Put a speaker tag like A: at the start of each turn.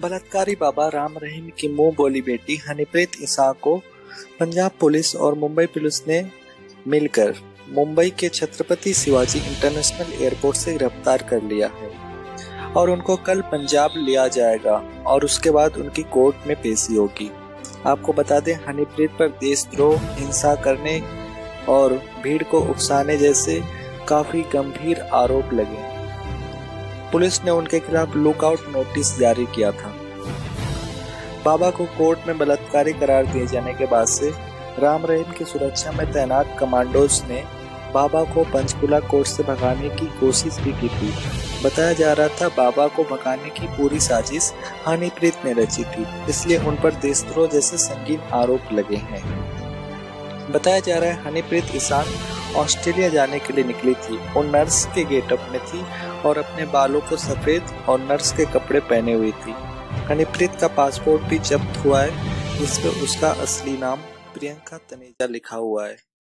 A: बलात्कारी बाबा राम रहीम की मुंह बोली बेटी हनीप्रीत इसाक को पंजाब पुलिस और मुंबई पुलिस ने मिलकर मुंबई के छत्रपति शिवाजी इंटरनेशनल एयरपोर्ट से गिरफ्तार कर लिया है और उनको कल पंजाब लिया जाएगा और उसके बाद उनकी कोर्ट में पेशी होगी। आपको बता दें, हनीप्रीत पर देशद्रोह, हिंसा करने और भीड़ को उकसाने जैसे काफी गंभीर आरोप लगे। पुलिस ने उनके खिलाफ लुकआउट नोटिस जारी किया था। बाबा को कोर्ट में बलात्कारी करार दिए जाने के बाद से राम रहीम की सुरक्षा में तैनात कमांडोज ने बाबा को पंचकुला कोर्ट से भगाने की कोशिश भी की थी। बताया जा रहा था बाबा को भगाने की पूरी साजिश हनीप्रीत ने रची थी, इसलिए उन पर देशद्रोह जैसे संगीन आरोप लगे हैं। बताया जा रहा है हनीप्रीत इसाक ऑस्ट्रेलिया जाने के लिए निकली थी। वो नर्स के गेटअप में थी और अपने बालों को सफेद और नर्स के कपड़े पहने हुई थी। हनीप्रीत का पासपोर्ट भी जब्त हुआ है, जिसमें उसका असली नाम प्रियंका तनेजा लिखा हुआ है।